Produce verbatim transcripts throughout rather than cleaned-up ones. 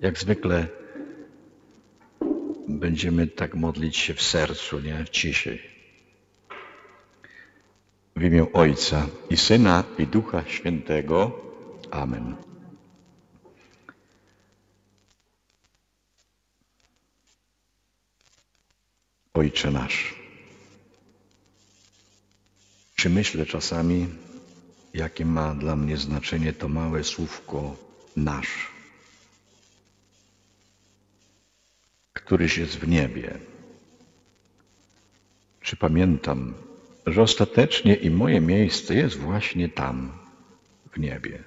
Jak zwykle będziemy tak modlić się w sercu, nie? W ciszy. W imię Ojca i Syna i Ducha Świętego. Amen. Ojcze nasz. Czy myślę czasami, jakie ma dla mnie znaczenie to małe słówko nasz, któryś jest w niebie? Czy pamiętam, że ostatecznie i moje miejsce jest właśnie tam, w niebie?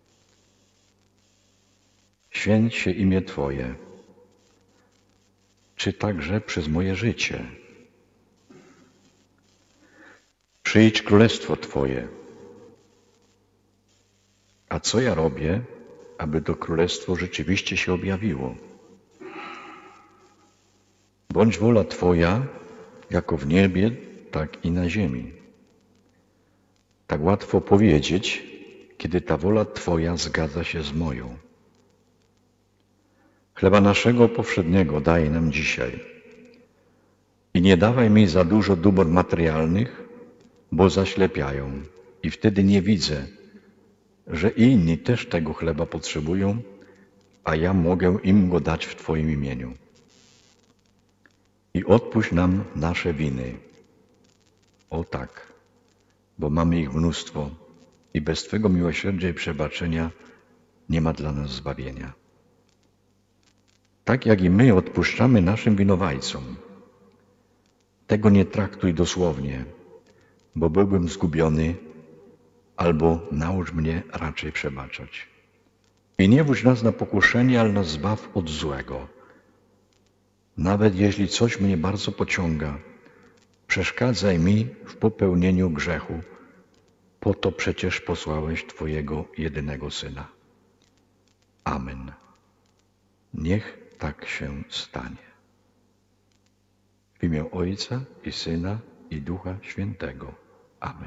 Święć się imię Twoje, czy także przez moje życie. Przyjdź królestwo Twoje. A co ja robię, aby to królestwo rzeczywiście się objawiło? Bądź wola Twoja, jako w niebie, tak i na ziemi. Tak łatwo powiedzieć, kiedy ta wola Twoja zgadza się z moją. Chleba naszego powszedniego daj nam dzisiaj i nie dawaj mi za dużo dóbr materialnych, bo zaślepiają i wtedy nie widzę, że inni też tego chleba potrzebują, a ja mogę im go dać w Twoim imieniu. I odpuść nam nasze winy. O tak, bo mamy ich mnóstwo i bez Twego miłosierdzia i przebaczenia nie ma dla nas zbawienia. Tak jak i my odpuszczamy naszym winowajcom. Tego nie traktuj dosłownie, bo byłbym zgubiony, albo naucz mnie raczej przebaczać. I nie wódź nas na pokuszenie, ale nas zbaw od złego. Nawet jeśli coś mnie bardzo pociąga, przeszkadzaj mi w popełnieniu grzechu. Po to przecież posłałeś Twojego jedynego Syna. Amen. Niech tak się stanie. W imię Ojca i Syna i Ducha Świętego. Amen.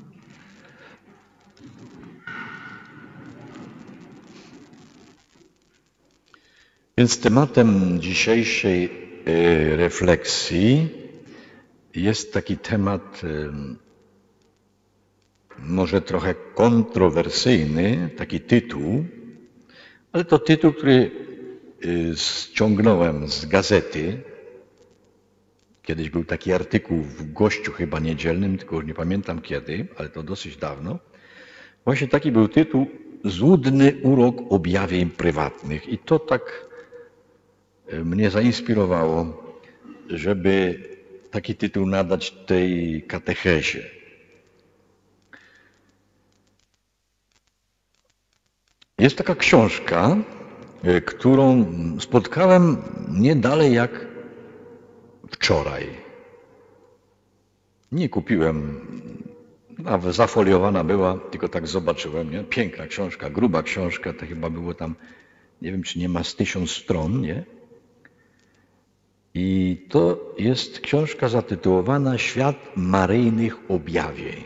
Więc tematem dzisiejszej y, refleksji jest taki temat y, może trochę kontrowersyjny, taki tytuł, ale to tytuł, który y, ściągnąłem z gazety. Kiedyś był taki artykuł w Gościu chyba niedzielnym, tylko już nie pamiętam kiedy, ale to dosyć dawno. Właśnie taki był tytuł: Złudny urok objawień prywatnych. I to tak mnie zainspirowało, żeby taki tytuł nadać tej katechezie. Jest taka książka, którą spotkałem nie dalej jak wczoraj. Nie kupiłem, nawet zafoliowana była, tylko tak zobaczyłem. Nie? Piękna książka, gruba książka, to chyba było tam, nie wiem czy nie ma z tysiąc stron, nie? I to jest książka zatytułowana Świat Maryjnych Objawień.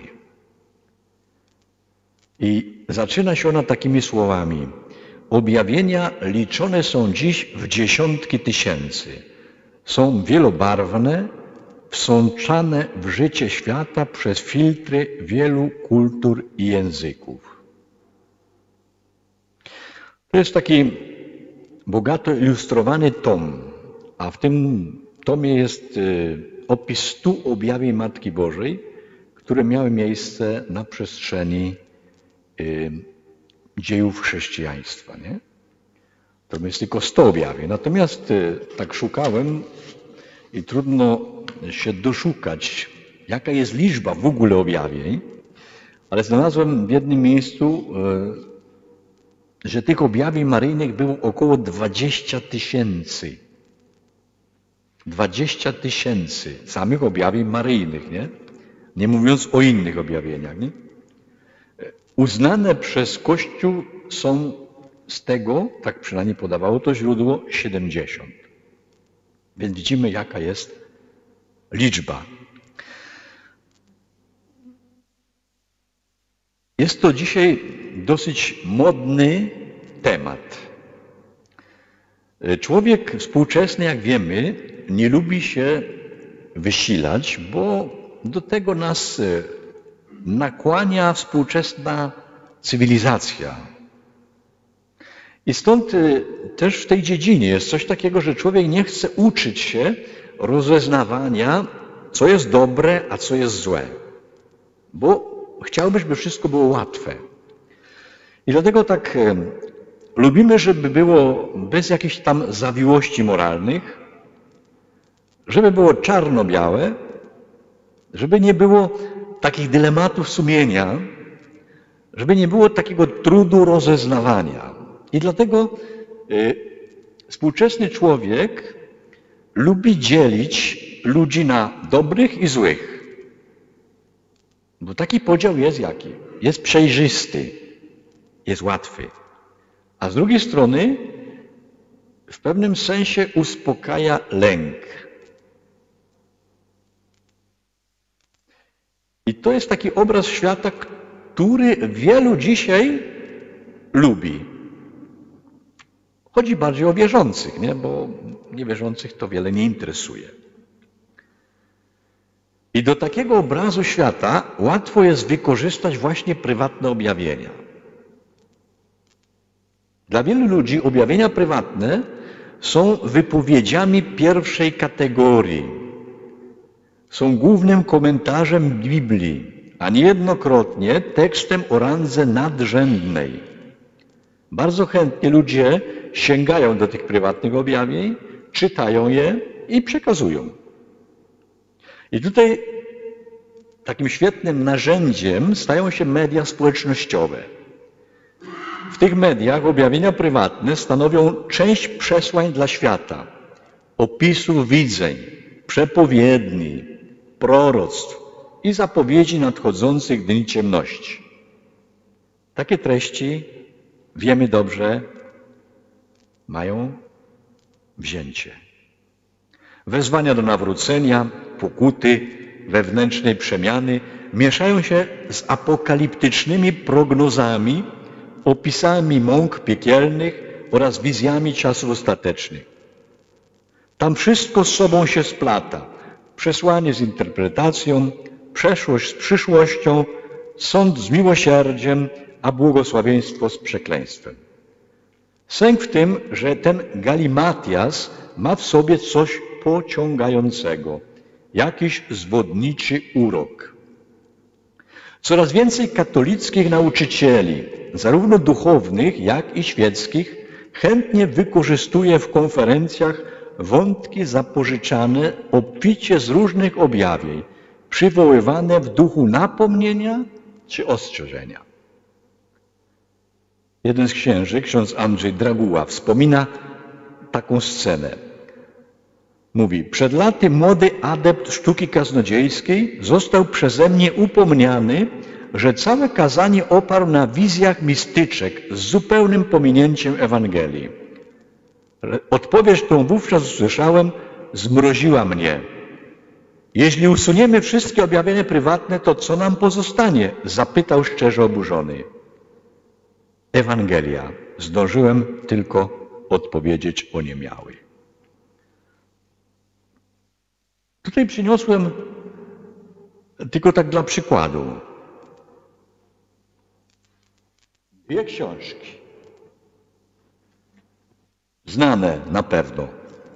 I zaczyna się ona takimi słowami. Objawienia liczone są dziś w dziesiątki tysięcy. Są wielobarwne, wsączane w życie świata przez filtry wielu kultur i języków. To jest taki bogato ilustrowany tom, a w tym tomie jest opis stu objawień Matki Bożej, które miały miejsce na przestrzeni dziejów chrześcijaństwa. Nie? To jest tylko sto objawień. Natomiast tak szukałem i trudno się doszukać, jaka jest liczba w ogóle objawień, ale znalazłem w jednym miejscu, że tych objawień maryjnych było około dwadzieścia tysięcy. Dwadzieścia tysięcy samych objawień maryjnych, nie? Nie mówiąc o innych objawieniach. Nie? Uznane przez Kościół są z tego, tak przynajmniej podawało to źródło, siedemdziesiąt. Więc widzimy, jaka jest liczba. Jest to dzisiaj dosyć modny temat. Człowiek współczesny, jak wiemy, nie lubi się wysilać, bo do tego nas nakłania współczesna cywilizacja. I stąd też w tej dziedzinie jest coś takiego, że człowiek nie chce uczyć się rozeznawania, co jest dobre, a co jest złe. Bo chciałby, żeby wszystko było łatwe. I dlatego tak lubimy, żeby było bez jakichś tam zawiłości moralnych, żeby było czarno-białe, żeby nie było takich dylematów sumienia, żeby nie było takiego trudu rozeznawania. I dlatego y, współczesny człowiek lubi dzielić ludzi na dobrych i złych. Bo taki podział jest jaki? Jest przejrzysty, jest łatwy. A z drugiej strony w pewnym sensie uspokaja lęk. I to jest taki obraz świata, który wielu dzisiaj lubi. Chodzi bardziej o wierzących, nie? Bo niewierzących to wiele nie interesuje. I do takiego obrazu świata łatwo jest wykorzystać właśnie prywatne objawienia. Dla wielu ludzi objawienia prywatne są wypowiedziami pierwszej kategorii. Są głównym komentarzem Biblii, a niejednokrotnie tekstem o randze nadrzędnej. Bardzo chętnie ludzie sięgają do tych prywatnych objawień, czytają je i przekazują. I tutaj takim świetnym narzędziem stają się media społecznościowe. W tych mediach objawienia prywatne stanowią część przesłań dla świata, opisów widzeń, przepowiedni, proroctw i zapowiedzi nadchodzących dni ciemności. Takie treści, wiemy dobrze, mają wzięcie. Wezwania do nawrócenia, pokuty, wewnętrznej przemiany mieszają się z apokaliptycznymi prognozami, opisami mąk piekielnych oraz wizjami czasów ostatecznych. Tam wszystko z sobą się splata. Przesłanie z interpretacją, przeszłość z przyszłością, sąd z miłosierdziem, a błogosławieństwo z przekleństwem. Sęk w tym, że ten galimatias ma w sobie coś pociągającego, jakiś zwodniczy urok. Coraz więcej katolickich nauczycieli, zarówno duchownych, jak i świeckich, chętnie wykorzystuje w konferencjach wątki zapożyczane obficie z różnych objawień, przywoływane w duchu napomnienia czy ostrzeżenia. Jeden z księży, ksiądz Andrzej Draguła, wspomina taką scenę. Mówi, przed laty młody adept sztuki kaznodziejskiej został przeze mnie upomniany, że całe kazanie oparł na wizjach mistyczek z zupełnym pominięciem Ewangelii. Odpowiedź, którą wówczas usłyszałem, zmroziła mnie. Jeśli usuniemy wszystkie objawienia prywatne, to co nam pozostanie? Zapytał szczerze oburzony. Ewangelia. Zdążyłem tylko odpowiedzieć oniemiały. Tutaj przyniosłem tylko tak dla przykładu dwie książki. Znane na pewno.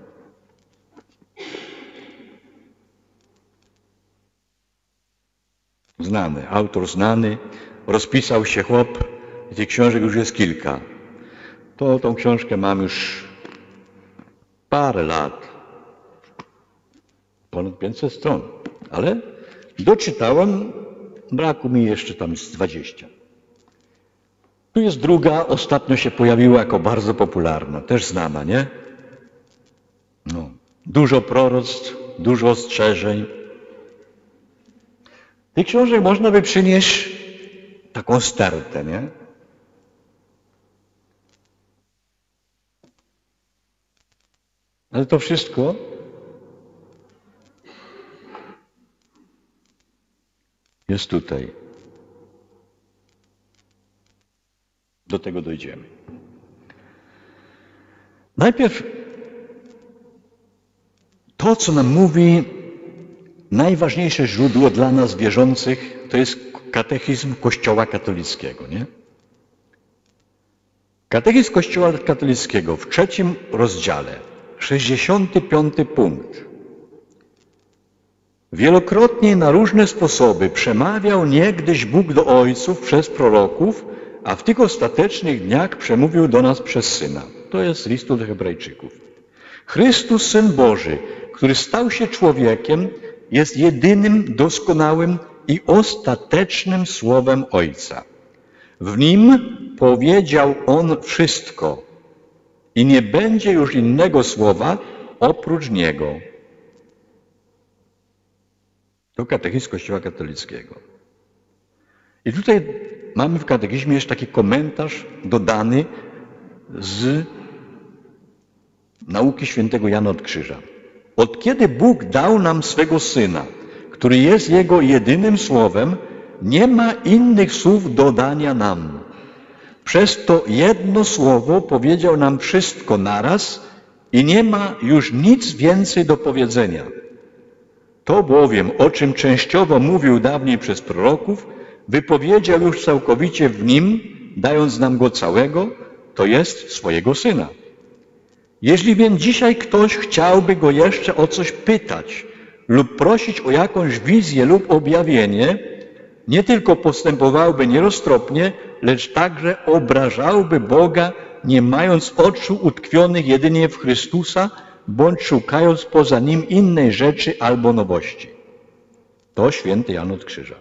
Znany, autor znany, rozpisał się chłop i tych książek już jest kilka. To tą książkę mam już parę lat. Ponad pięćset stron, ale doczytałem, braku mi jeszcze tam z dwadzieścia. Tu jest druga, ostatnio się pojawiła jako bardzo popularna, też znana, nie? No, dużo proroctw, dużo ostrzeżeń. Tych książek można by przynieść taką stertę, nie? Ale to wszystko jest tutaj. Do tego dojdziemy. Najpierw to, co nam mówi najważniejsze źródło dla nas wierzących, to jest katechizm Kościoła katolickiego, nie? Katechizm Kościoła katolickiego w trzecim rozdziale, sześćdziesiąty piąty punkt. Wielokrotnie na różne sposoby przemawiał niegdyś Bóg do ojców przez proroków, a w tych ostatecznych dniach przemówił do nas przez Syna. To jest listu do Hebrajczyków. Chrystus, Syn Boży, który stał się człowiekiem, jest jedynym, doskonałym i ostatecznym Słowem Ojca. W Nim powiedział On wszystko i nie będzie już innego słowa oprócz Niego. To katechizm Kościoła katolickiego. I tutaj mamy w katechizmie jeszcze taki komentarz dodany z nauki świętego Jana od Krzyża. Od kiedy Bóg dał nam swego Syna, który jest Jego jedynym Słowem, nie ma innych słów dodania nam. Przez to jedno słowo powiedział nam wszystko naraz i nie ma już nic więcej do powiedzenia. To bowiem, o czym częściowo mówił dawniej przez proroków, wypowiedział już całkowicie w Nim, dając nam Go całego, to jest swojego Syna. Jeśli więc dzisiaj ktoś chciałby Go jeszcze o coś pytać lub prosić o jakąś wizję lub objawienie, nie tylko postępowałby nieroztropnie, lecz także obrażałby Boga, nie mając oczu utkwionych jedynie w Chrystusa, bądź szukając poza Nim innej rzeczy albo nowości. To święty Jan od Krzyża.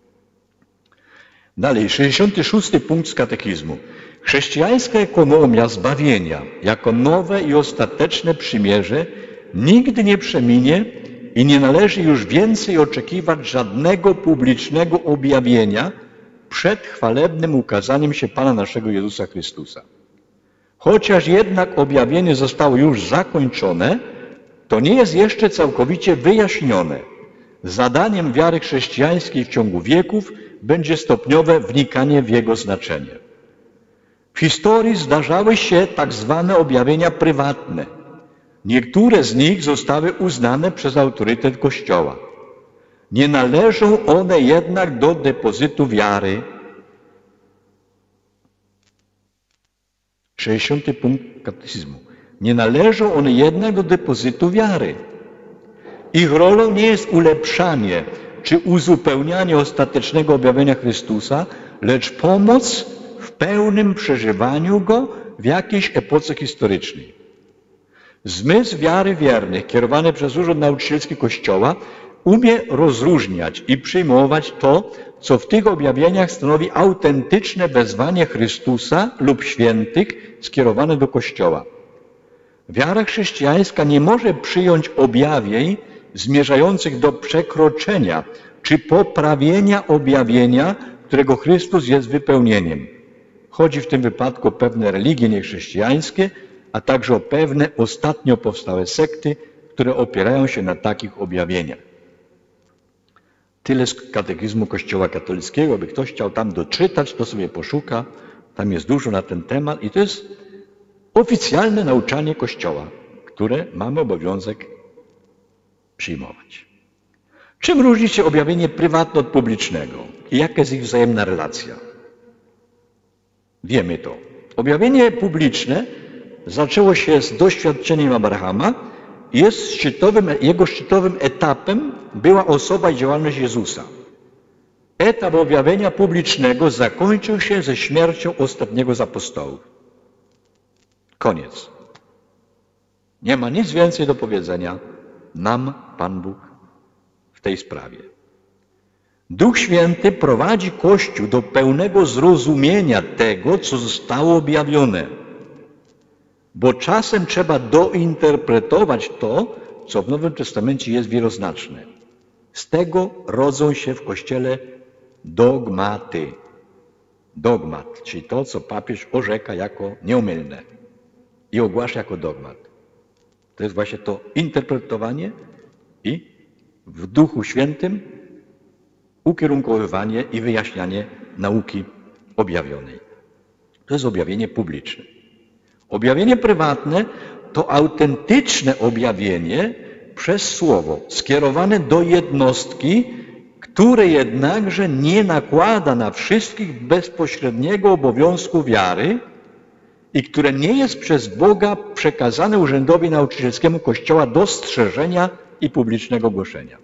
Dalej, sześćdziesiąty szósty punkt z katechizmu. Chrześcijańska ekonomia zbawienia jako nowe i ostateczne przymierze nigdy nie przeminie i nie należy już więcej oczekiwać żadnego publicznego objawienia przed chwalebnym ukazaniem się Pana naszego Jezusa Chrystusa. Chociaż jednak objawienie zostało już zakończone, to nie jest jeszcze całkowicie wyjaśnione. Zadaniem wiary chrześcijańskiej w ciągu wieków będzie stopniowe wnikanie w jego znaczenie. W historii zdarzały się tak zwane objawienia prywatne. Niektóre z nich zostały uznane przez autorytet Kościoła. Nie należą one jednak do depozytu wiary. sześćdziesiąty punkt katechizmu. Nie należą one jednak do depozytu wiary. Ich rolą nie jest ulepszanie czy uzupełnianie ostatecznego objawienia Chrystusa, lecz pomoc w pełnym przeżywaniu Go w jakiejś epoce historycznej. Zmysł wiary wiernych, kierowany przez Urząd Nauczycielski Kościoła, umie rozróżniać i przyjmować to, co w tych objawieniach stanowi autentyczne wezwanie Chrystusa lub świętych skierowane do Kościoła. Wiara chrześcijańska nie może przyjąć objawień zmierzających do przekroczenia czy poprawienia objawienia, którego Chrystus jest wypełnieniem. Chodzi w tym wypadku o pewne religie niechrześcijańskie, a także o pewne ostatnio powstałe sekty, które opierają się na takich objawieniach. Tyle z katechizmu Kościoła katolickiego. Jakby ktoś chciał tam doczytać, to sobie poszuka. Tam jest dużo na ten temat i to jest oficjalne nauczanie Kościoła, które mamy obowiązek przyjmować. Czym różni się objawienie prywatne od publicznego i jaka jest ich wzajemna relacja? Wiemy to. Objawienie publiczne zaczęło się z doświadczeniem Abrahama i jest szczytowym, jego szczytowym etapem była osoba i działalność Jezusa. Etap objawienia publicznego zakończył się ze śmiercią ostatniego z apostołów. Koniec. Nie ma nic więcej do powiedzenia nam Pan Bóg w tej sprawie. Duch Święty prowadzi Kościół do pełnego zrozumienia tego, co zostało objawione. Bo czasem trzeba dointerpretować to, co w Nowym Testamencie jest wieloznaczne. Z tego rodzą się w Kościele dogmaty. Dogmat, czyli to, co papież orzeka jako nieomylne i ogłasza jako dogmat. To jest właśnie to interpretowanie i w Duchu Świętym ukierunkowywanie i wyjaśnianie nauki objawionej. To jest objawienie publiczne. Objawienie prywatne to autentyczne objawienie przez Słowo, skierowane do jednostki, które jednakże nie nakłada na wszystkich bezpośredniego obowiązku wiary i które nie jest przez Boga przekazane urzędowi nauczycielskiemu Kościoła do strzeżenia i publicznego głoszenia.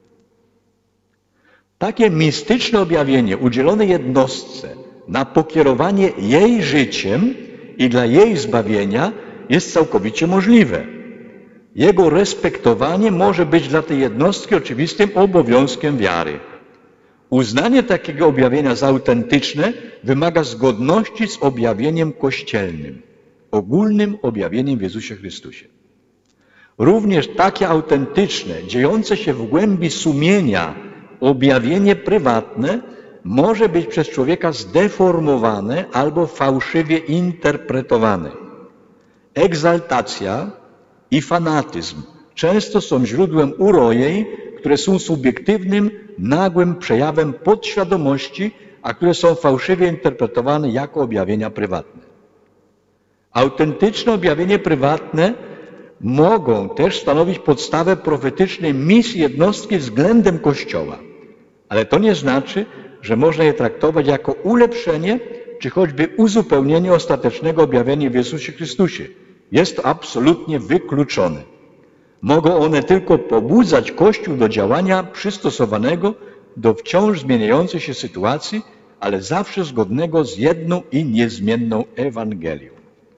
Takie mistyczne objawienie udzielone jednostce na pokierowanie jej życiem i dla jej zbawienia jest całkowicie możliwe. Jego respektowanie może być dla tej jednostki oczywistym obowiązkiem wiary. Uznanie takiego objawienia za autentyczne wymaga zgodności z objawieniem kościelnym, ogólnym objawieniem w Jezusie Chrystusie. Również takie autentyczne, dziejące się w głębi sumienia objawienie prywatne może być przez człowieka zdeformowane albo fałszywie interpretowane. Egzaltacja i fanatyzm często są źródłem urojeń, które są subiektywnym, nagłym przejawem podświadomości, a które są fałszywie interpretowane jako objawienia prywatne. Autentyczne objawienie prywatne mogą też stanowić podstawę profetycznej misji jednostki względem Kościoła, ale to nie znaczy, że można je traktować jako ulepszenie czy choćby uzupełnienie ostatecznego objawienia w Jezusie Chrystusie. Jest to absolutnie wykluczone. Mogą one tylko pobudzać Kościół do działania przystosowanego do wciąż zmieniającej się sytuacji, ale zawsze zgodnego z jedną i niezmienną Ewangelią.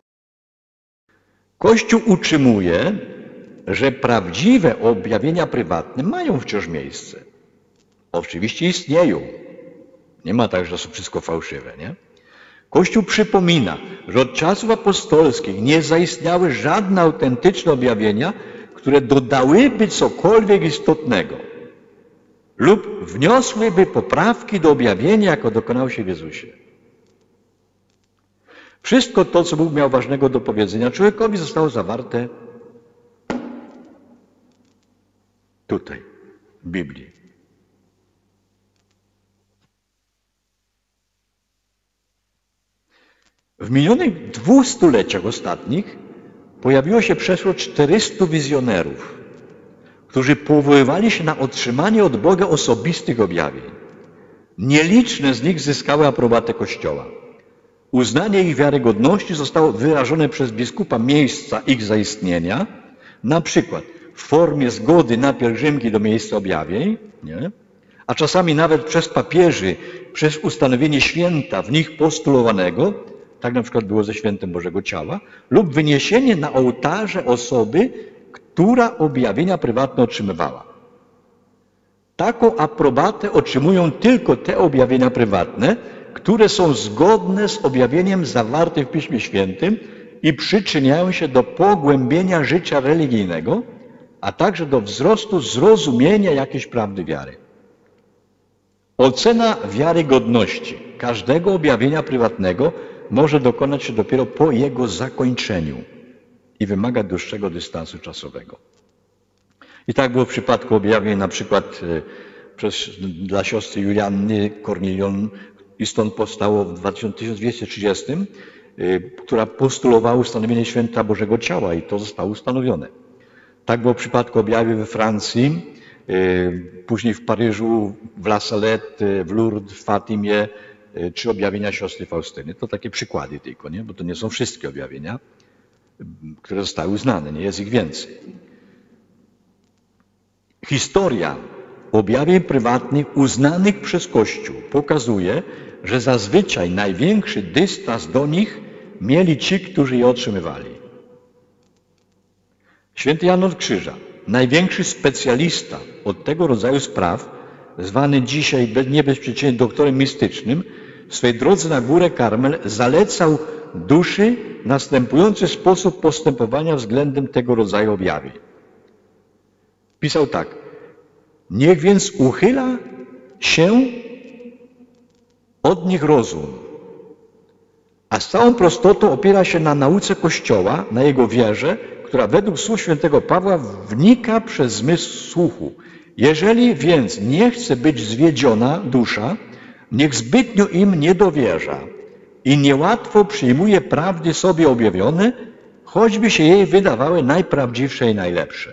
Kościół utrzymuje, że prawdziwe objawienia prywatne mają wciąż miejsce. Oczywiście istnieją. Nie ma tak, że to są wszystko fałszywe, nie? Kościół przypomina, że od czasów apostolskich nie zaistniały żadne autentyczne objawienia, które dodałyby cokolwiek istotnego lub wniosłyby poprawki do objawienia, jako dokonało się w Jezusie. Wszystko to, co Bóg miał ważnego do powiedzenia człowiekowi, zostało zawarte tutaj, w Biblii. W minionych dwóch stuleciach ostatnich pojawiło się przeszło czterystu wizjonerów, którzy powoływali się na otrzymanie od Boga osobistych objawień. Nieliczne z nich zyskały aprobatę Kościoła. Uznanie ich wiarygodności zostało wyrażone przez biskupa miejsca ich zaistnienia, na przykład w formie zgody na pielgrzymki do miejsca objawień, nie? A czasami nawet przez papieży, przez ustanowienie święta w nich postulowanego, tak na przykład było ze świętem Bożego Ciała, lub wyniesienie na ołtarze osoby, która objawienia prywatne otrzymywała. Taką aprobatę otrzymują tylko te objawienia prywatne, które są zgodne z objawieniem zawartym w Piśmie Świętym i przyczyniają się do pogłębienia życia religijnego, a także do wzrostu zrozumienia jakiejś prawdy wiary. Ocena wiarygodności każdego objawienia prywatnego może dokonać się dopiero po jego zakończeniu i wymaga dłuższego dystansu czasowego. I tak było w przypadku objawień na przykład przez, dla siostry Julianny Kornilion, i stąd powstało w tysiąc dwieście trzydziestym, która postulowała ustanowienie święta Bożego Ciała i to zostało ustanowione. Tak było w przypadku objawień we Francji, później w Paryżu, w La Salette, w Lourdes, w Fatimie, czy objawienia siostry Faustyny. To takie przykłady tylko, nie? Bo to nie są wszystkie objawienia, które zostały uznane, nie jest ich więcej. Historia objawień prywatnych uznanych przez Kościół pokazuje, że zazwyczaj największy dystans do nich mieli ci, którzy je otrzymywali. Święty Jan od Krzyża, największy specjalista od tego rodzaju spraw, zwany dzisiaj nie bez przyczyny doktorem mistycznym, w swej drodze na górę Karmel zalecał duszy następujący sposób postępowania względem tego rodzaju objawień. Pisał tak: niech więc uchyla się od nich rozum, a z całą prostotą opiera się na nauce Kościoła, na jego wierze, która według słów świętego Pawła wnika przez zmysł słuchu. Jeżeli więc nie chce być zwiedziona dusza, niech zbytnio im nie dowierza i niełatwo przyjmuje prawdy sobie objawione, choćby się jej wydawały najprawdziwsze i najlepsze.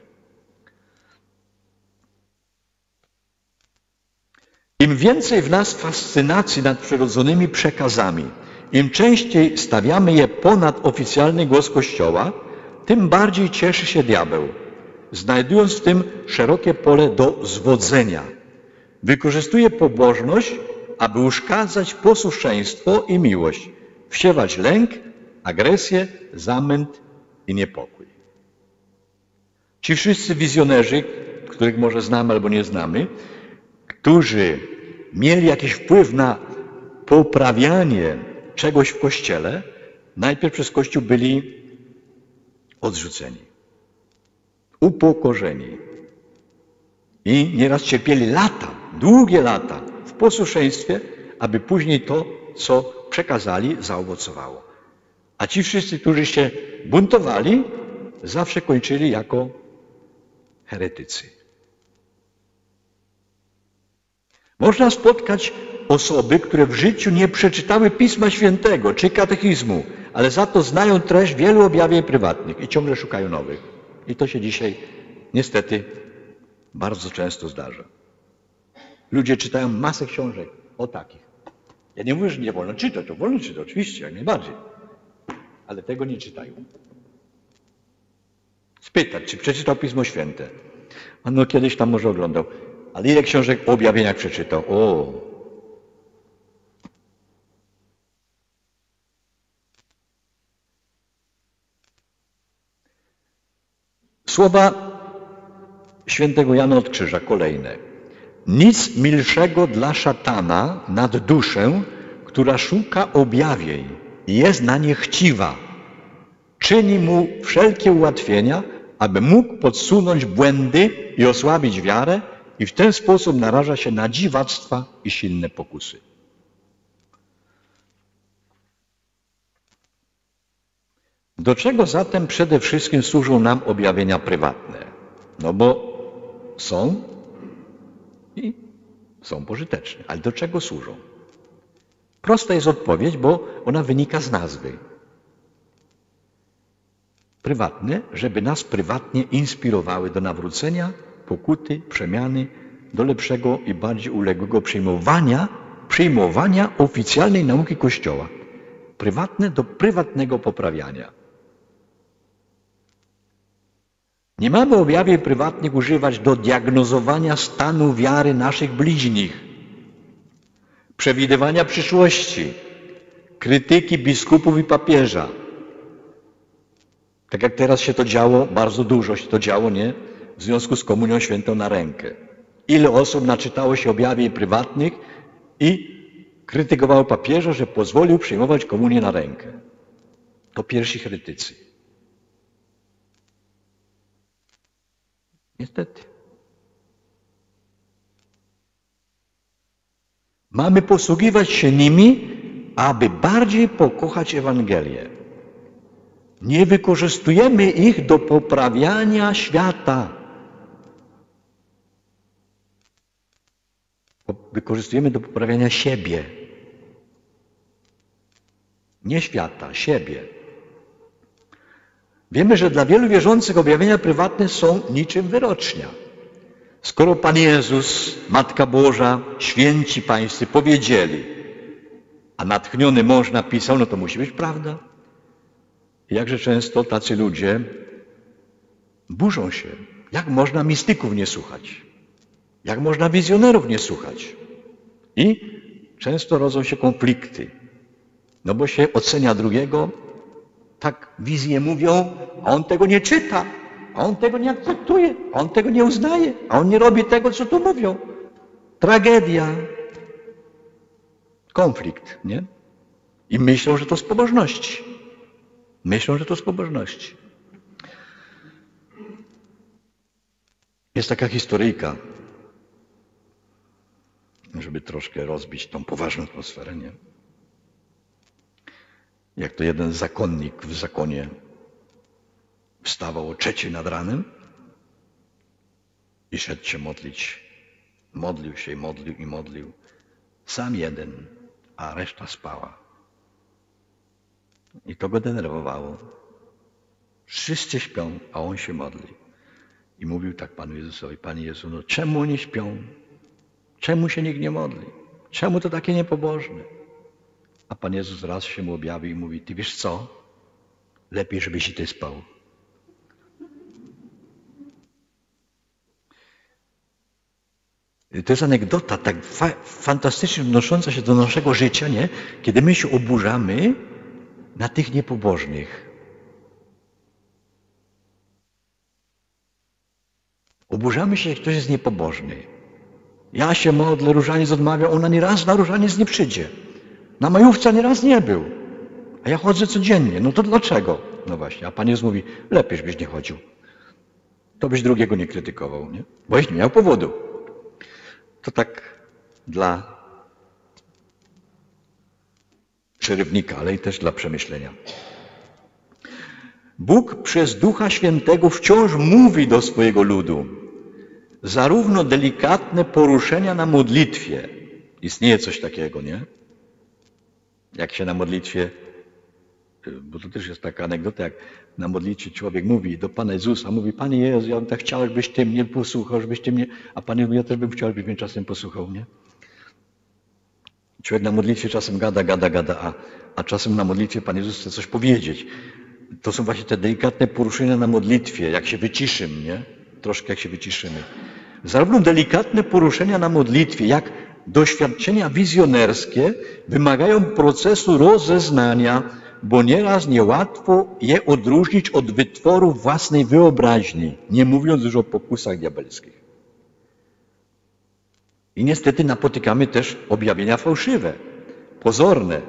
Im więcej w nas fascynacji nadprzyrodzonymi przekazami, im częściej stawiamy je ponad oficjalny głos Kościoła, tym bardziej cieszy się diabeł, znajdując w tym szerokie pole do zwodzenia. Wykorzystuje pobożność, aby uszkadzać posłuszeństwo i miłość, wsiewać lęk, agresję, zamęt i niepokój. Ci wszyscy wizjonerzy, których może znamy albo nie znamy, którzy mieli jakiś wpływ na poprawianie czegoś w Kościele, najpierw przez Kościół byli odrzuceni, upokorzeni i nieraz cierpieli lata, długie lata w posłuszeństwie, aby później to, co przekazali, zaowocowało. A ci wszyscy, którzy się buntowali, zawsze kończyli jako heretycy. Można spotkać osoby, które w życiu nie przeczytały Pisma Świętego czy katechizmu, ale za to znają treść wielu objawień prywatnych i ciągle szukają nowych. I to się dzisiaj niestety bardzo często zdarza. Ludzie czytają masę książek o takich. Ja nie mówię, że nie wolno czytać, to wolno czytać, oczywiście, jak najbardziej. Ale tego nie czytają. Spytać, czy przeczytał Pismo Święte. A no kiedyś tam może oglądał. Ale ile książek o objawieniach przeczytał? O! Słowa świętego Jana od Krzyża, kolejne. Nic milszego dla szatana nad duszę, która szuka objawień i jest na nie chciwa. Czyni mu wszelkie ułatwienia, aby mógł podsunąć błędy i osłabić wiarę, i w ten sposób naraża się na dziwactwa i silne pokusy. Do czego zatem przede wszystkim służą nam objawienia prywatne? No bo są i są pożyteczne. Ale do czego służą? Prosta jest odpowiedź, bo ona wynika z nazwy. Prywatne, żeby nas prywatnie inspirowały do nawrócenia, pokuty, przemiany, do lepszego i bardziej uległego przyjmowania, przyjmowania oficjalnej nauki Kościoła. Prywatne do prywatnego poprawiania. Nie mamy objawień prywatnych używać do diagnozowania stanu wiary naszych bliźnich, przewidywania przyszłości, krytyki biskupów i papieża. Tak jak teraz się to działo, bardzo dużo się to działo, nie? W związku z Komunią Świętą na rękę. Ile osób naczytało się objawień prywatnych i krytykowało papieża, że pozwolił przyjmować komunię na rękę. To pierwsi heretycy. Niestety. Mamy posługiwać się nimi, aby bardziej pokochać Ewangelię. Nie wykorzystujemy ich do poprawiania świata. Wykorzystujemy do poprawiania siebie. Nie świata, siebie. Wiemy, że dla wielu wierzących objawienia prywatne są niczym wyrocznia. Skoro Pan Jezus, Matka Boża, święci pańscy powiedzieli, a natchniony mąż napisał, no to musi być prawda. Jakże często tacy ludzie burzą się. Jak można mistyków nie słuchać? Jak można wizjonerów nie słuchać? I często rodzą się konflikty. No bo się ocenia drugiego, tak wizje mówią, a on tego nie czyta, a on tego nie akceptuje, a on tego nie uznaje, a on nie robi tego, co tu mówią. Tragedia. Konflikt, nie? I myślą, że to z pobożności. Myślą, że to z pobożności. Jest taka historyjka, żeby troszkę rozbić tą poważną atmosferę, nie? Jak to jeden zakonnik w zakonie wstawał o trzeciej nad ranem i szedł się modlić. Modlił się i modlił i modlił. Sam jeden, a reszta spała. I to go denerwowało. Wszyscy śpią, a on się modli. I mówił tak Panu Jezusowi: Panie Jezu, no czemu oni śpią? Czemu się nikt nie modli? Czemu to takie niepobożne? A Pan Jezus raz się mu objawił i mówi: ty wiesz co? Lepiej, żebyś i ty spał. To jest anegdota tak fa fantastycznie odnosząca się do naszego życia, nie? Kiedy my się oburzamy na tych niepobożnych. Oburzamy się, jak ktoś jest niepobożny. Ja się modlę, różaniec odmawia, ona nie raz na różaniec nie przyjdzie. Na majówce nie raz nie był. A ja chodzę codziennie. No to dlaczego? No właśnie, a Pan Jezus mówi: lepiej, żebyś nie chodził. To byś drugiego nie krytykował, nie? Boś nie miał powodu. To tak dla przerywnika, ale i też dla przemyślenia. Bóg przez Ducha Świętego wciąż mówi do swojego ludu. Zarówno delikatne poruszenia na modlitwie. Istnieje coś takiego, nie? Jak się na modlitwie, bo to też jest taka anegdota, jak na modlitwie człowiek mówi do Pana Jezusa, mówi: Panie Jezu, ja bym tak chciał, żebyś Ty mnie posłuchał, żebyś Ty mnie... A Pan Jezus: ja też bym chciał, żebyś mnie czasem posłuchał, nie? Człowiek na modlitwie czasem gada, gada, gada, a, a czasem na modlitwie Pan Jezus chce coś powiedzieć. To są właśnie te delikatne poruszenia na modlitwie, jak się wyciszymy, nie? Troszkę jak się wyciszymy. Zarówno delikatne poruszenia na modlitwie, jak doświadczenia wizjonerskie wymagają procesu rozeznania, bo nieraz niełatwo je odróżnić od wytworów własnej wyobraźni, nie mówiąc już o pokusach diabelskich. I niestety napotykamy też objawienia fałszywe, pozorne.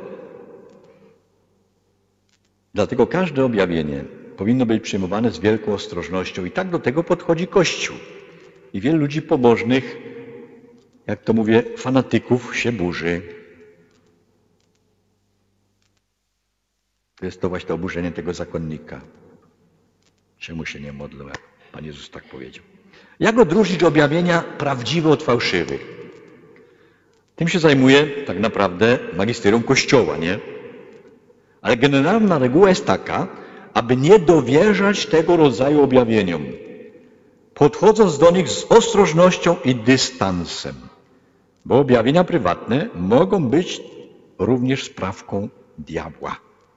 Dlatego każde objawienie powinno być przyjmowane z wielką ostrożnością i tak do tego podchodzi Kościół. I wielu ludzi pobożnych, jak to mówię, fanatyków się burzy. To jest to właśnie to oburzenie tego zakonnika. Czemu się nie modlą, jak Pan Jezus tak powiedział. Jak odróżnić objawienia prawdziwe od fałszywych? Tym się zajmuje tak naprawdę magisterium Kościoła, nie? Ale generalna reguła jest taka, aby nie dowierzać tego rodzaju objawieniom, podchodząc do nich z ostrożnością i dystansem, bo objawienia prywatne mogą być również sprawką diabła.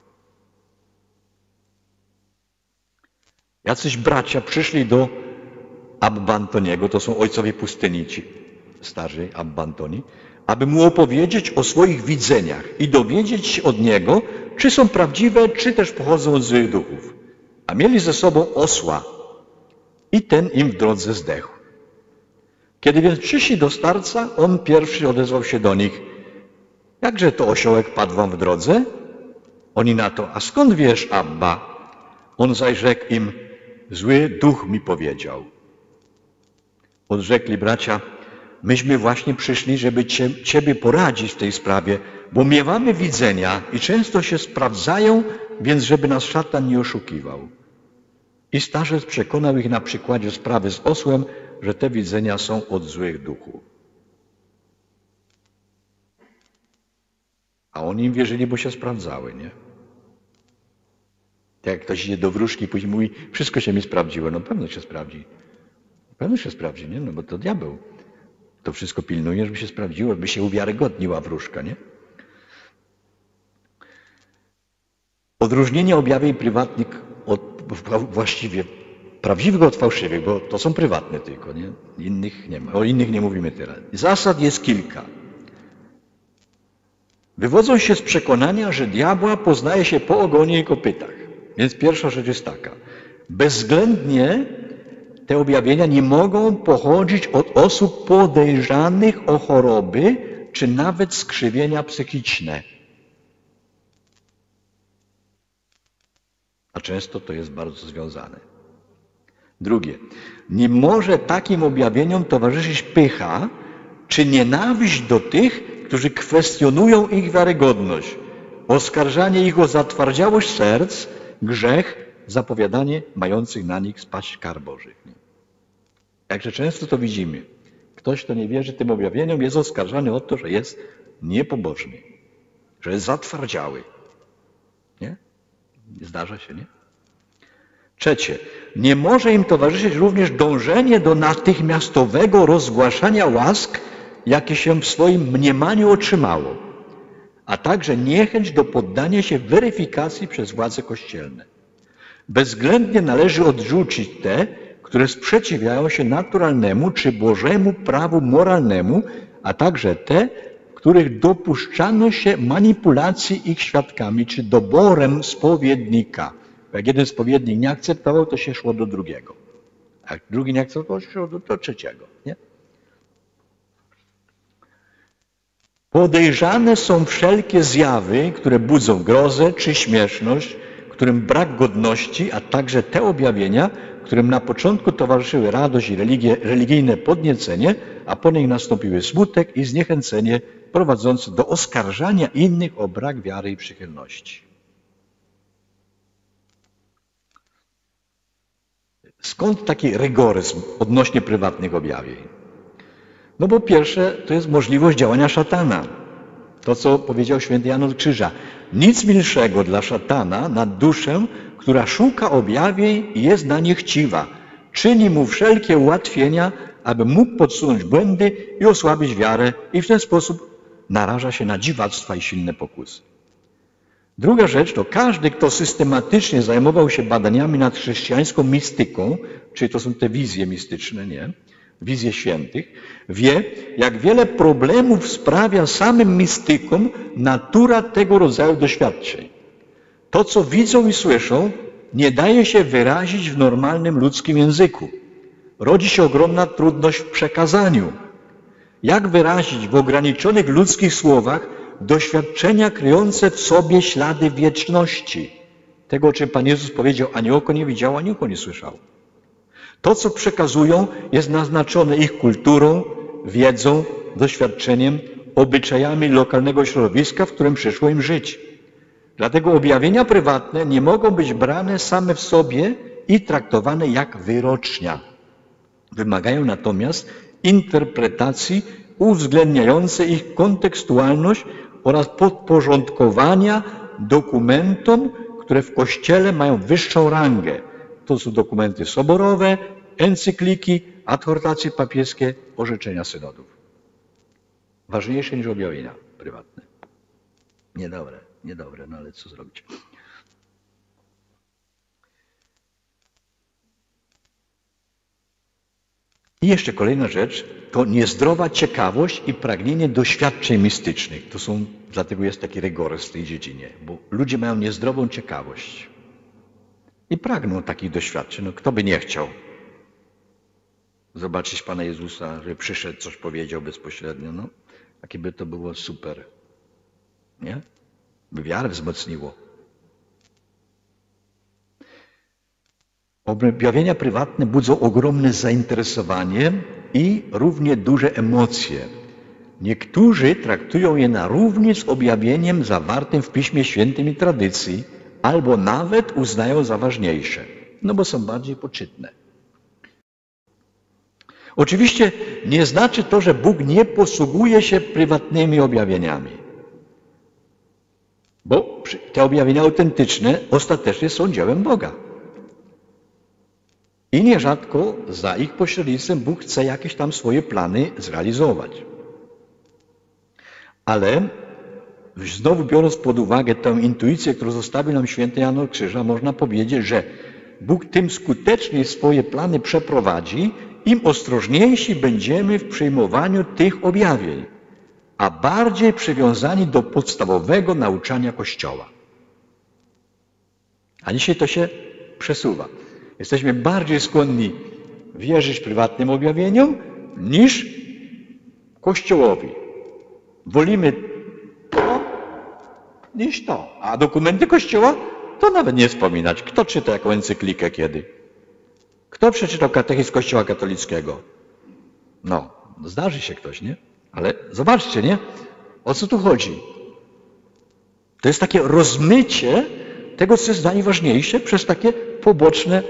Jacyś bracia przyszli do Abba Antoniego, to są ojcowie pustyni ci starzy, Abba Antoni, aby mu opowiedzieć o swoich widzeniach i dowiedzieć się od niego, czy są prawdziwe, czy też pochodzą od złych duchów. A mieli ze sobą osła i ten im w drodze zdechł. Kiedy więc przyszli do starca, on pierwszy odezwał się do nich: jakże to osiołek padł wam w drodze? Oni na to: a skąd wiesz, Abba? On zaś rzekł im: zły duch mi powiedział. Odrzekli bracia: myśmy właśnie przyszli, żeby cie, Ciebie poradzić w tej sprawie, bo miewamy widzenia i często się sprawdzają, więc żeby nas szatan nie oszukiwał. I starzec przekonał ich na przykładzie sprawy z osłem, że te widzenia są od złych duchów. A oni im wierzyli, bo się sprawdzały, nie? Tak jak ktoś idzie do wróżki i później mówi: wszystko się mi sprawdziło. No pewno się sprawdzi. Pewno się sprawdzi, nie? No bo to diabeł. To wszystko pilnuje, żeby się sprawdziło, żeby się uwiarygodniła wróżka, nie? Odróżnienie objawień prywatnych od właściwie prawdziwych od fałszywych, bo to są prywatne tylko, nie? Innych nie ma. O innych nie mówimy teraz. Zasad jest kilka. Wywodzą się z przekonania, że diabła poznaje się po ogonie i kopytach. Więc pierwsza rzecz jest taka. Bezwzględnie te objawienia nie mogą pochodzić od osób podejrzanych o choroby, czy nawet skrzywienia psychiczne. A często to jest bardzo związane. Drugie. Nie może takim objawieniom towarzyszyć pycha, czy nienawiść do tych, którzy kwestionują ich wiarygodność, oskarżanie ich o zatwardziałość serc, grzech, zapowiadanie mających na nich spaść kar Bożych. Jakże często to widzimy. Ktoś, kto nie wierzy tym objawieniom, jest oskarżany o to, że jest niepobożny, że jest zatwardziały. Nie? Zdarza się, nie? Trzecie, nie może im towarzyszyć również dążenie do natychmiastowego rozgłaszania łask, jakie się w swoim mniemaniu otrzymało, a także niechęć do poddania się weryfikacji przez władze kościelne. Bezwzględnie należy odrzucić te, które sprzeciwiają się naturalnemu czy Bożemu prawu moralnemu, a także te, w których dopuszczano się manipulacji ich świadkami czy doborem spowiednika. Jak jeden spowiednik nie akceptował, to się szło do drugiego. A jak drugi nie akceptował, to się szło do, do trzeciego. Nie? Podejrzane są wszelkie zjawy, które budzą grozę czy śmieszność, którym brak godności, a także te objawienia, którym na początku towarzyszyły radość i religie, religijne podniecenie, a po nich nastąpiły smutek i zniechęcenie prowadzące do oskarżania innych o brak wiary i przychylności. Skąd taki rygoryzm odnośnie prywatnych objawień? No bo pierwsze to jest możliwość działania szatana. To, co powiedział święty Jan od Krzyża. Nic milszego dla szatana nad duszę, która szuka objawień i jest na nie chciwa. Czyni mu wszelkie ułatwienia, aby mógł podsunąć błędy i osłabić wiarę i w ten sposób naraża się na dziwactwa i silne pokusy. Druga rzecz to każdy, kto systematycznie zajmował się badaniami nad chrześcijańską mistyką, czyli to są te wizje mistyczne, nie? Wizje świętych, wie, jak wiele problemów sprawia samym mistykom natura tego rodzaju doświadczeń. To, co widzą i słyszą, nie daje się wyrazić w normalnym ludzkim języku. Rodzi się ogromna trudność w przekazaniu. Jak wyrazić w ograniczonych ludzkich słowach doświadczenia kryjące w sobie ślady wieczności? Tego, o czym Pan Jezus powiedział, ani oko nie widziało, ani ucho nie słyszało. To, co przekazują, jest naznaczone ich kulturą, wiedzą, doświadczeniem, obyczajami lokalnego środowiska, w którym przyszło im żyć. Dlatego objawienia prywatne nie mogą być brane same w sobie i traktowane jak wyrocznia. Wymagają natomiast interpretacji uwzględniającej ich kontekstualność oraz podporządkowania dokumentom, które w Kościele mają wyższą rangę. To są dokumenty soborowe, encykliki, adhortacje papieskie, orzeczenia synodów. Ważniejsze niż objawienia prywatne. Niedobre, niedobre, no ale co zrobić? I jeszcze kolejna rzecz, to niezdrowa ciekawość i pragnienie doświadczeń mistycznych. To są, dlatego jest taki rygoryzm w tej dziedzinie, bo ludzie mają niezdrową ciekawość i pragną takich doświadczeń. No kto by nie chciał zobaczyć Pana Jezusa, że przyszedł, coś powiedział bezpośrednio, no jakie by to było super, nie? By wiarę wzmocniło. Objawienia prywatne budzą ogromne zainteresowanie i równie duże emocje. Niektórzy traktują je na równi z objawieniem zawartym w Piśmie Świętym i tradycji, albo nawet uznają za ważniejsze, no bo są bardziej poczytne. Oczywiście nie znaczy to, że Bóg nie posługuje się prywatnymi objawieniami, bo te objawienia autentyczne ostatecznie są dziełem Boga. I nierzadko za ich pośrednictwem Bóg chce jakieś tam swoje plany zrealizować. Ale znowu biorąc pod uwagę tę intuicję, którą zostawił nam święty Jan od Krzyża, można powiedzieć, że Bóg tym skuteczniej swoje plany przeprowadzi, im ostrożniejsi będziemy w przyjmowaniu tych objawień, a bardziej przywiązani do podstawowego nauczania Kościoła. A dzisiaj to się przesuwa. Jesteśmy bardziej skłonni wierzyć prywatnym objawieniom niż Kościołowi. Wolimy to niż to. A dokumenty Kościoła to nawet nie wspominać. Kto czyta jaką encyklikę kiedy? Kto przeczytał katechizm Kościoła katolickiego? No, zdarzy się ktoś, nie? Ale zobaczcie, nie? O co tu chodzi? To jest takie rozmycie tego, co jest najważniejsze, przez takie poboczne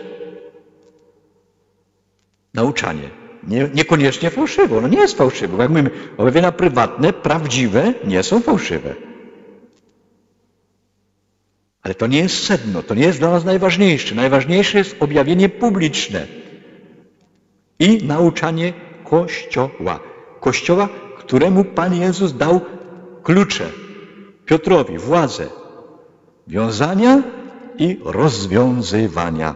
nauczanie. Nie, niekoniecznie fałszywe. Ono nie jest fałszywe. Bo jak mówimy, objawienia prywatne, prawdziwe, nie są fałszywe. Ale to nie jest sedno, to nie jest dla nas najważniejsze. Najważniejsze jest objawienie publiczne i nauczanie Kościoła. Kościoła, któremu Pan Jezus dał klucze. Piotrowi władzę wiązania i rozwiązywania.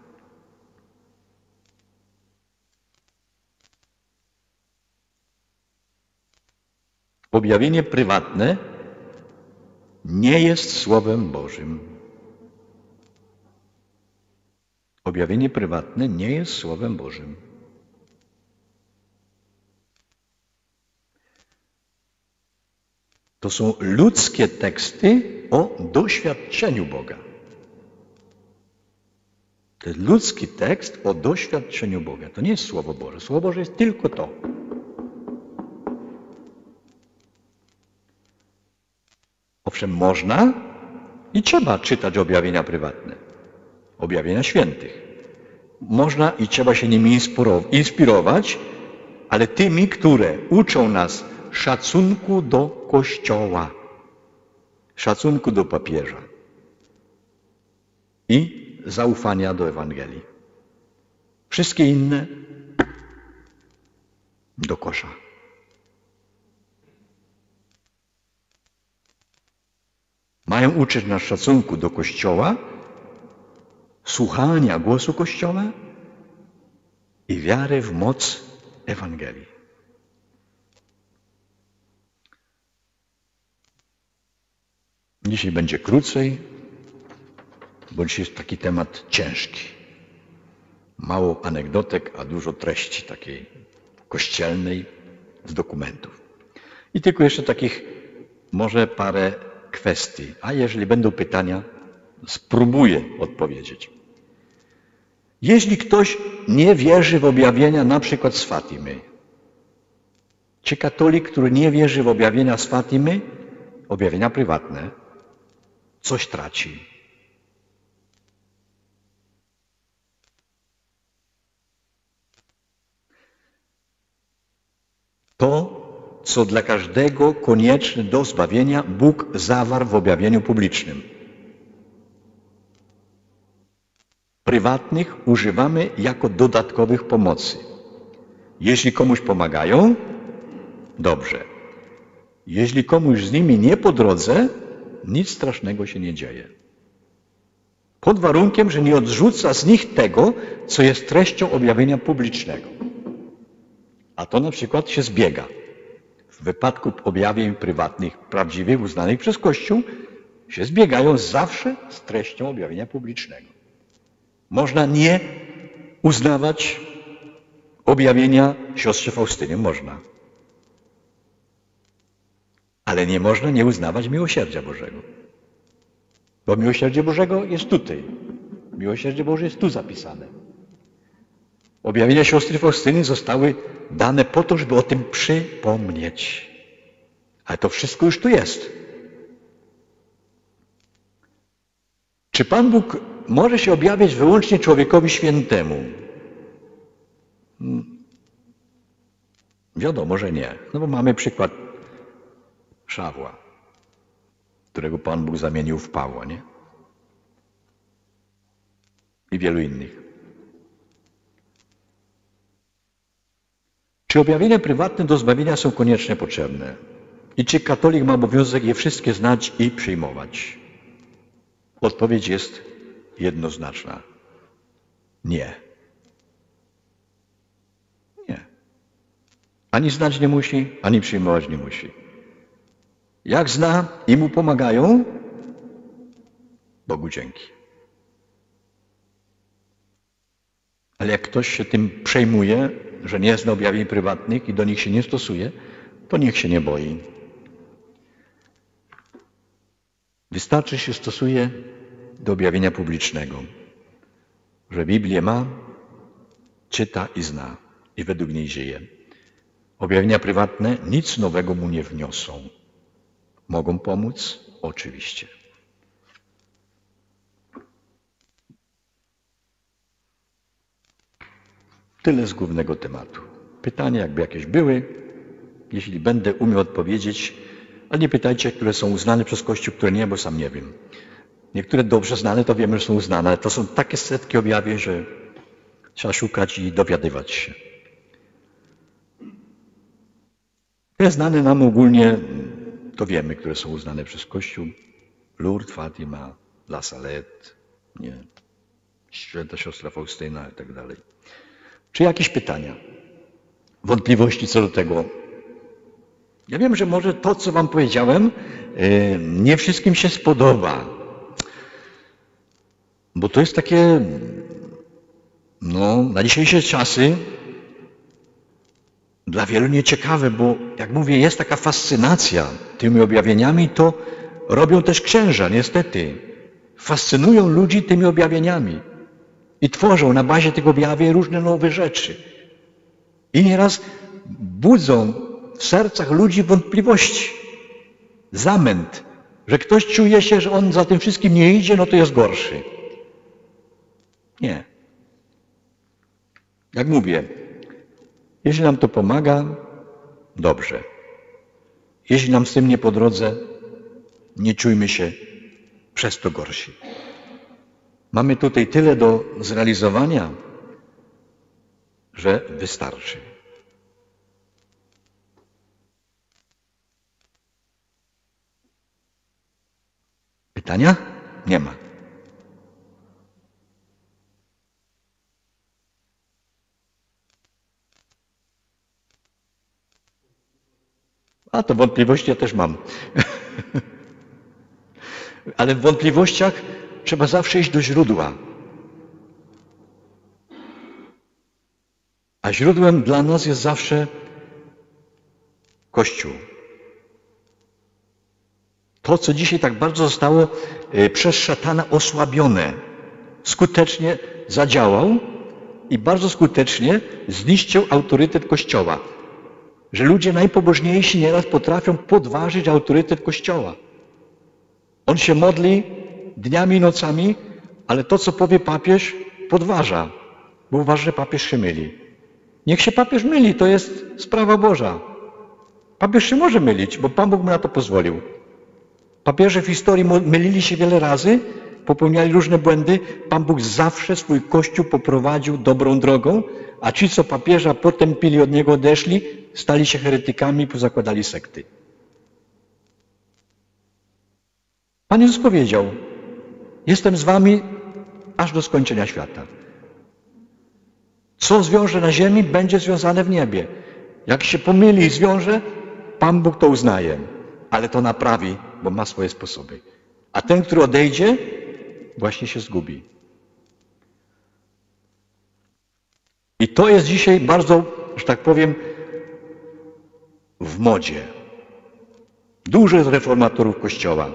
Objawienie prywatne nie jest Słowem Bożym. Objawienie prywatne nie jest Słowem Bożym. To są ludzkie teksty o doświadczeniu Boga. To jest ludzki tekst o doświadczeniu Boga. To nie jest Słowo Boże. Słowo Boże jest tylko to. Owszem, można i trzeba czytać objawienia prywatne, objawienia świętych. Można i trzeba się nimi inspirować, ale tymi, które uczą nas szacunku do Kościoła, szacunku do papieża i zaufania do Ewangelii. Wszystkie inne do kosza. Mają uczyć nas szacunku do Kościoła, słuchania głosu Kościoła i wiary w moc Ewangelii. Dzisiaj będzie krócej, bo dzisiaj jest taki temat ciężki. Mało anegdotek, a dużo treści takiej kościelnej z dokumentów. I tylko jeszcze takich może parę kwestii. A jeżeli będą pytania, spróbuję odpowiedzieć. Jeśli ktoś nie wierzy w objawienia na przykład z Fatimy, czy katolik, który nie wierzy w objawienia z Fatimy, objawienia prywatne, coś traci? To, co dla każdego konieczne do zbawienia, Bóg zawarł w objawieniu publicznym. Prywatnych używamy jako dodatkowych pomocy. Jeśli komuś pomagają, dobrze. Jeśli komuś z nimi nie po drodze, nic strasznego się nie dzieje. Pod warunkiem, że nie odrzuca z nich tego, co jest treścią objawienia publicznego. A to na przykład się zbiega. W wypadku objawień prywatnych, prawdziwych, uznanych przez Kościół, się zbiegają zawsze z treścią objawienia publicznego. Można nie uznawać objawienia siostrze Faustyny, można. Ale nie można nie uznawać miłosierdzia Bożego. Bo miłosierdzie Bożego jest tutaj. Miłosierdzie Boże jest tu zapisane. Objawienia siostry Faustyny zostały dane po to, żeby o tym przypomnieć. Ale to wszystko już tu jest. Czy Pan Bóg może się objawiać wyłącznie człowiekowi świętemu? Hmm. Wiadomo, że nie. No bo mamy przykład Szawła, którego Pan Bóg zamienił w Pawła, nie? I wielu innych. Czy objawienia prywatne do zbawienia są koniecznie potrzebne? I czy katolik ma obowiązek je wszystkie znać i przyjmować? Odpowiedź jest jednoznaczna. Nie. Nie. Ani znać nie musi, ani przyjmować nie musi. Jak zna i mu pomagają, Bogu dzięki. Ale jak ktoś się tym przejmuje, że nie zna objawień prywatnych i do nich się nie stosuje, to niech się nie boi. Wystarczy się stosuje do objawienia publicznego, że Biblię ma, czyta i zna i według niej żyje. Objawienia prywatne nic nowego mu nie wniosą. Mogą pomóc? Oczywiście. Tyle z głównego tematu. Pytania jakby jakieś były, jeśli będę umiał odpowiedzieć, ale nie pytajcie, które są uznane przez Kościół, które nie, bo sam nie wiem. Niektóre dobrze znane, to wiemy, że są znane, ale to są takie setki objawień, że trzeba szukać i dowiadywać się. Te znane nam ogólnie, to wiemy, które są uznane przez Kościół. Lourdes, Fatima, La Salette, nie, święta siostra Faustyna i tak dalej. Czy jakieś pytania? Wątpliwości co do tego? Ja wiem, że może to, co wam powiedziałem, nie wszystkim się spodoba. Bo to jest takie, no, na dzisiejsze czasy dla wielu nieciekawe, bo jak mówię, jest taka fascynacja tymi objawieniami, to robią też księża, niestety. Fascynują ludzi tymi objawieniami i tworzą na bazie tych objawień różne nowe rzeczy. I nieraz budzą w sercach ludzi wątpliwości, zamęt, że ktoś czuje się, że on za tym wszystkim nie idzie, no to jest gorszy. Nie. Jak mówię, jeśli nam to pomaga, dobrze. Jeśli nam z tym nie po drodze, nie czujmy się przez to gorsi. Mamy tutaj tyle do zrealizowania, że wystarczy. Pytania? Nie ma. A to wątpliwości ja też mam. Ale w wątpliwościach trzeba zawsze iść do źródła. A źródłem dla nas jest zawsze Kościół. To, co dzisiaj tak bardzo zostało przez szatana osłabione, skutecznie zadziałał i bardzo skutecznie zniszczył autorytet Kościoła. Że ludzie najpobożniejsi nieraz potrafią podważyć autorytet Kościoła. On się modli dniami i nocami, ale to, co powie papież, podważa, bo uważa, że papież się myli. Niech się papież myli, to jest sprawa Boża. Papież się może mylić, bo Pan Bóg mu na to pozwolił. Papieże w historii mylili się wiele razy, popełniali różne błędy. Pan Bóg zawsze swój Kościół poprowadził dobrą drogą, a ci, co papieża potem pili od niego, odeszli, stali się heretykami i pozakładali sekty. Pan Jezus powiedział, jestem z wami aż do skończenia świata. Co zwiąże na ziemi, będzie związane w niebie. Jak się pomyli i zwiąże, Pan Bóg to uznaje, ale to naprawi, bo ma swoje sposoby. A ten, który odejdzie, właśnie się zgubi. I to jest dzisiaj bardzo, że tak powiem, w modzie. Dużo jest reformatorów Kościoła.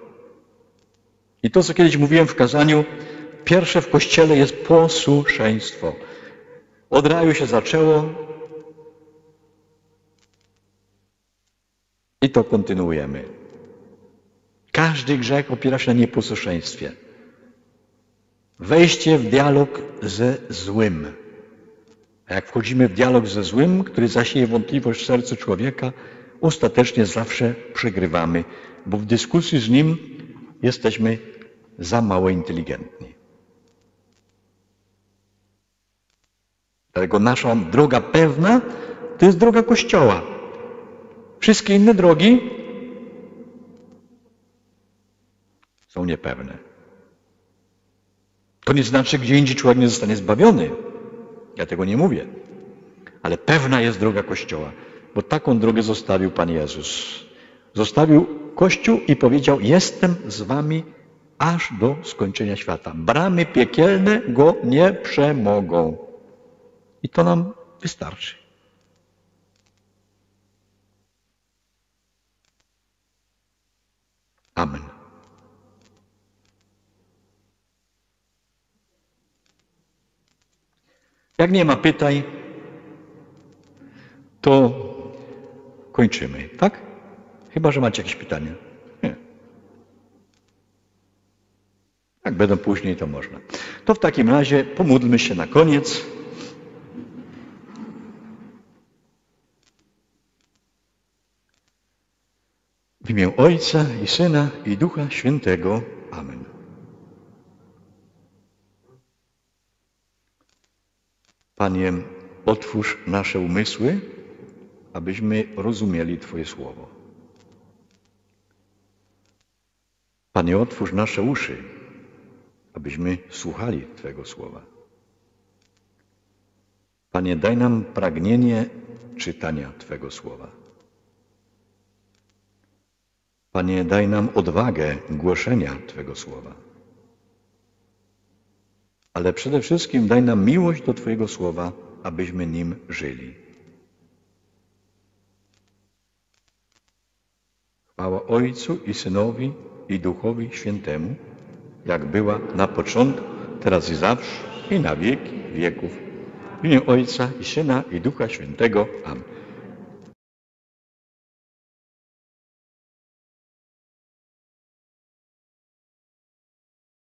I to, co kiedyś mówiłem w kazaniu, pierwsze w Kościele jest posłuszeństwo. Od raju się zaczęło i to kontynuujemy. Każdy grzech opiera się na nieposłuszeństwie. Wejście w dialog ze złym. A jak wchodzimy w dialog ze złym, który zasieje wątpliwość w sercu człowieka, ostatecznie zawsze przegrywamy, bo w dyskusji z nim jesteśmy za mało inteligentni. Dlatego nasza droga pewna to jest droga Kościoła. Wszystkie inne drogi są niepewne. To nie znaczy, że gdzie indziej człowiek nie zostanie zbawiony. Ja tego nie mówię. Ale pewna jest droga Kościoła, bo taką drogę zostawił Pan Jezus. Zostawił Kościół i powiedział, jestem z wami aż do skończenia świata. Bramy piekielne go nie przemogą. I to nam wystarczy. Amen. Jak nie ma pytań, to kończymy, tak? Chyba że macie jakieś pytania. Nie. Jak będą później, to można. To w takim razie pomódlmy się na koniec. W imię Ojca i Syna i Ducha Świętego. Amen. Panie, otwórz nasze umysły, abyśmy rozumieli Twoje słowo. Panie, otwórz nasze uszy, abyśmy słuchali Twojego słowa. Panie, daj nam pragnienie czytania Twego słowa. Panie, daj nam odwagę głoszenia Twego słowa. Ale przede wszystkim daj nam miłość do Twojego słowa, abyśmy nim żyli. Chwała Ojcu i Synowi i Duchowi Świętemu, jak była na początku, teraz i zawsze, i na wieki wieków. W imię Ojca i Syna i Ducha Świętego. Amen.